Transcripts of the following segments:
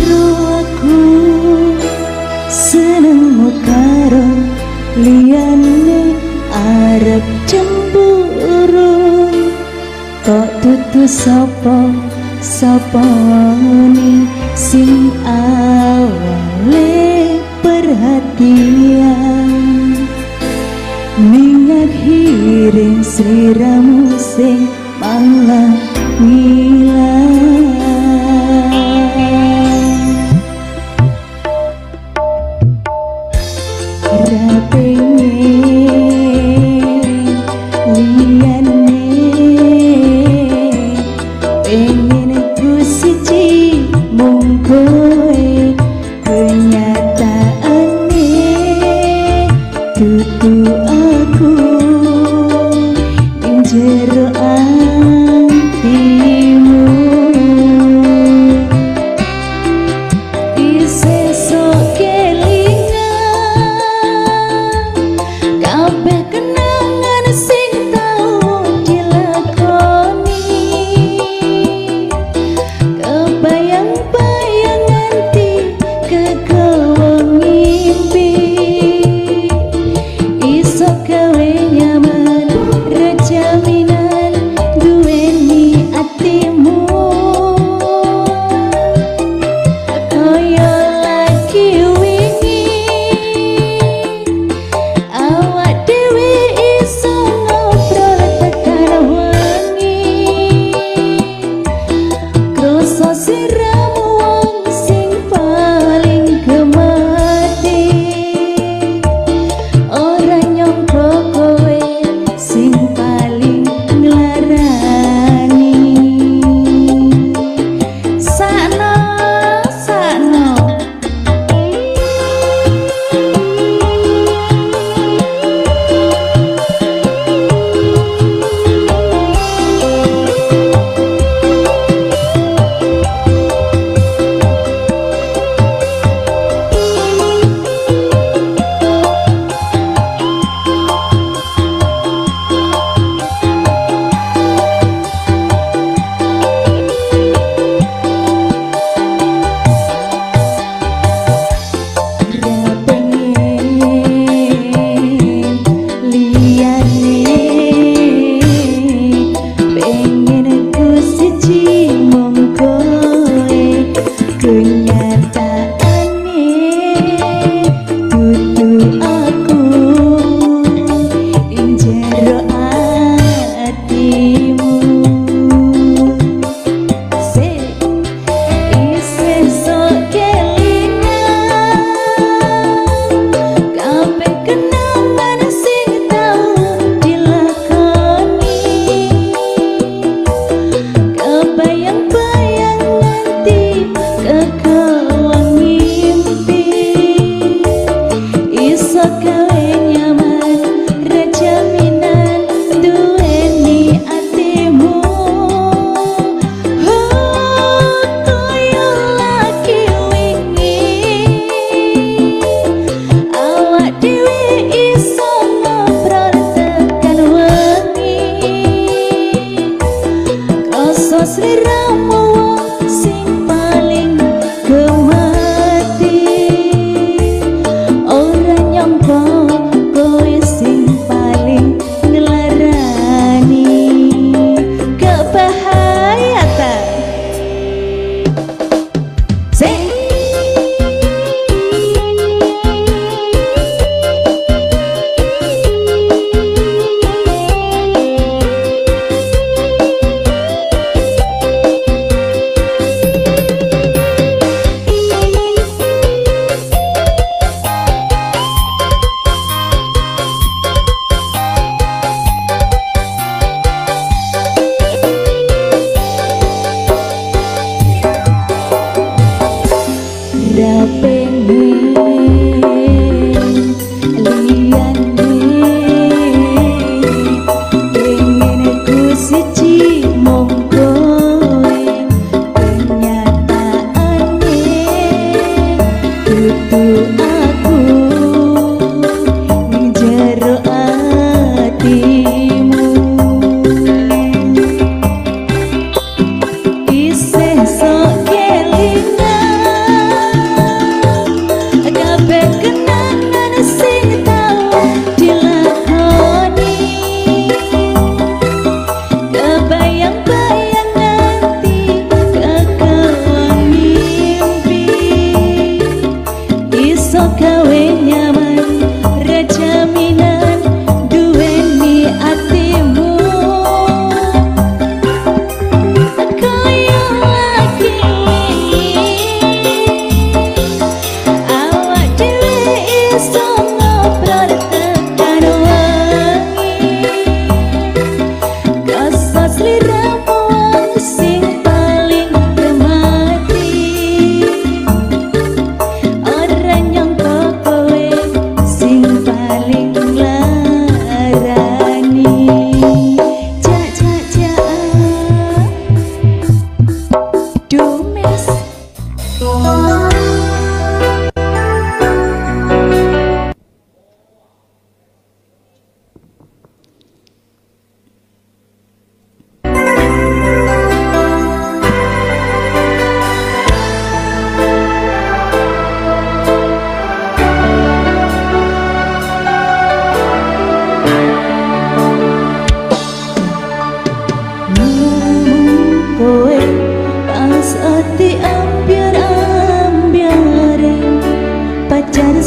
aku seneng karo liyane arep cemburu kok tutu sapa ni sing awale perhatian minyak hiring sliramu sing malah ngilang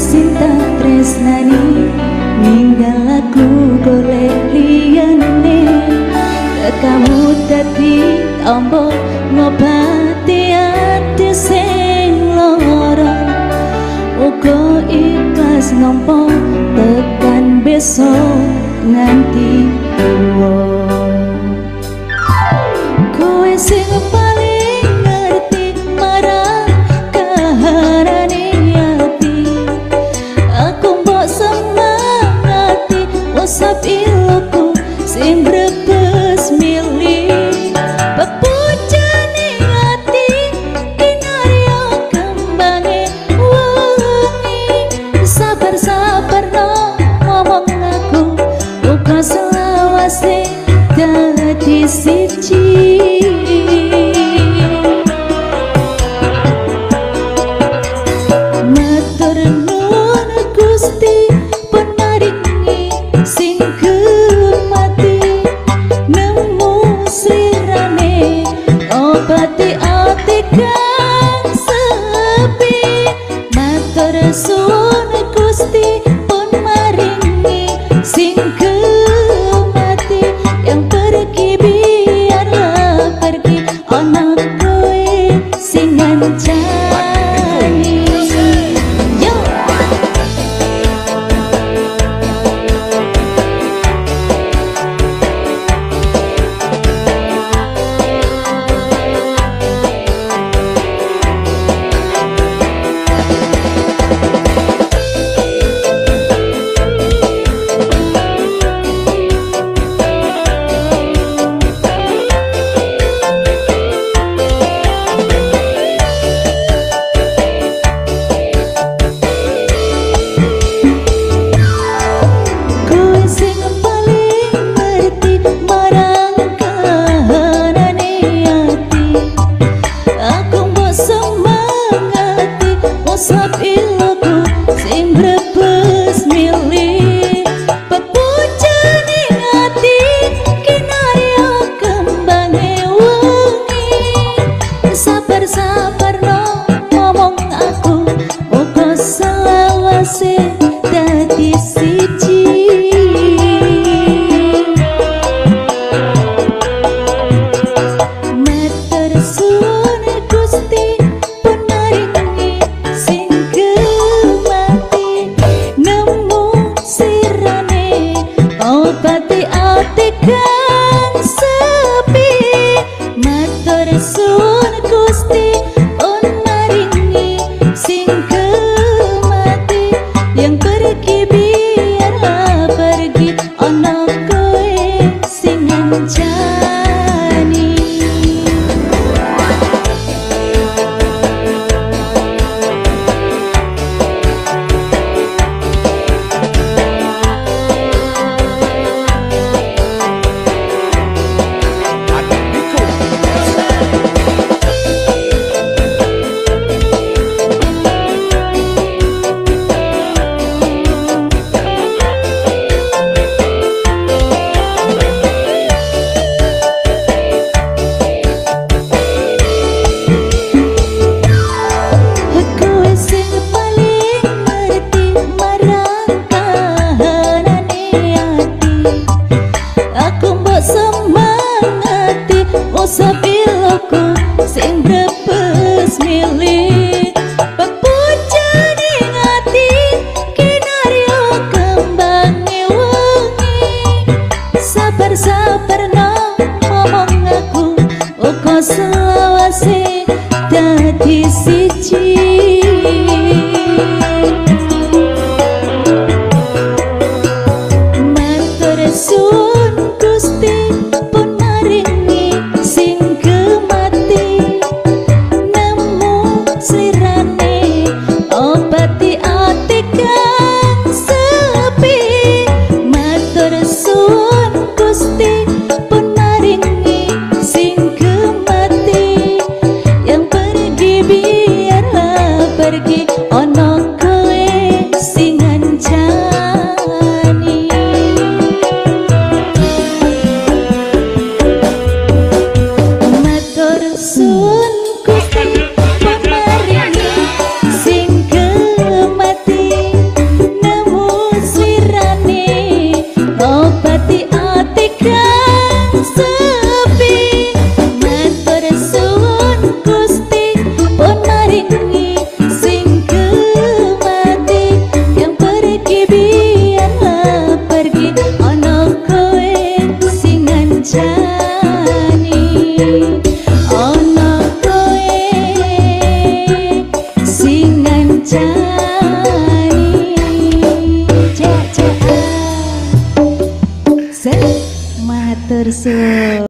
sinta tresnani ninggal aku golek liyane kamu dadi tombo ngobati ati sing lara uga ikhlas nampa tekan besok nganti tuwa kowe sing paling ngerti marang kahanane ati aku mbok semangati usap iluku sing brebes milih pepujane ati kinarya kembange wengi sabar-sabar no ngomong aku uga selawase dadi siji matur nuwun Gusti pun maringi sing mati nemu slirane obati ati kang sepi matur suwun Gusti pun maringi sing mati yang pergi biarlah pergi ana kowe sing ngancani yo dadi siji matur suwun Gusti pun maringi sing mati nemu sirane obati ati kang sepi matur suwun Gusti pun maringi sing yang pergi biarlah pergi ana kowe sing ngancani sapiloku sing brebes milih pepujane ngati kinarya kembange wengi sabar-sabar no ngomong aku uga selawase dadi siji matur suwun Gusti pun maringi sing mati nemu slirane obati ati kang sepi matur suwun Gusti pun maringi sing mati yang pergi biarlah pergi ono kowe sing ngancani matur suwun Gusti pun maringi sing mati Susul.